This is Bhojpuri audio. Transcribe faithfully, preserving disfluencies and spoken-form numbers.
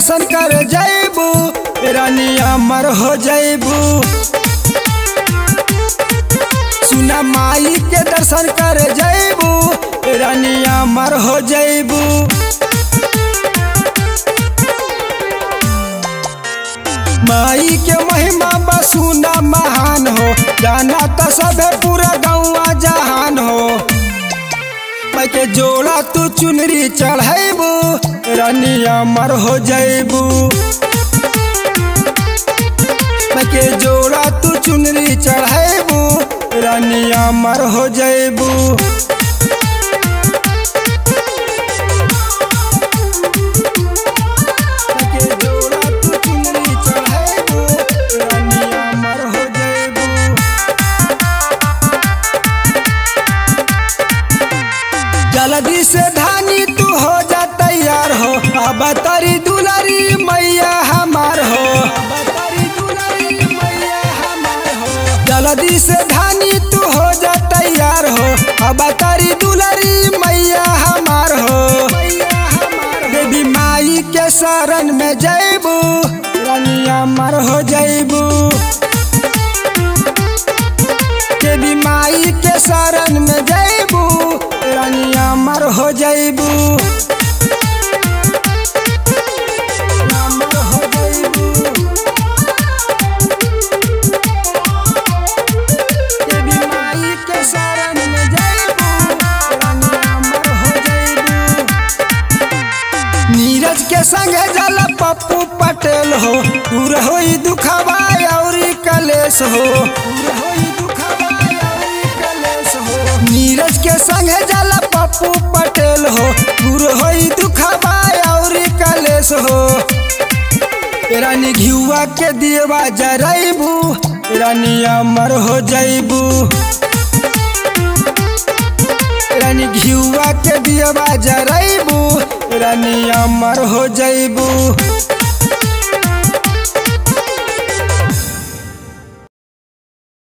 दर्शन कर जैबू रानी अमर हो जैबू। सुना माई के दर्शन कर जैबू रानी अमर हो जैबू। माई के महिमा बसुना महान हो, जाना तो सब पूरा गौवा जहान हो। मैं के जोड़ा तू चुनरी चढ़ैबू रानी अमर हो जैबू। मैं के जोड़ा तू चुनरी चढ़ैबू रानी अमर हो जैबू। जल्दी से धानी तू हो जा तैयार हो, अब तारी दुलारी मैया हमार हो। जल्दी से धानी तू हो जा तैयार हो, अब तारी दुलारी मैया हमार हो। देवी माई के शरण में जैबू रानी अमर हो जैबू। देवी माई के शरण में जैबू रानी अमर हो जैबू। अमर हो जैबू। देवी माई के शरण में जैबू रानी अमर हो जैबू। नीरज के संग जल पप्पू पटेल हो, दूर होई दुखवा औरी कलेश हो। नीरज के संग जल पप्पू पटेल हो, दूर होई दुखवा और कलेश हो। रानी घिउआ के दियवा जरैबू रानी अमर हो जैबू। रानी घिउआ के दियवा जरैबू रानी अमर हो जैबू।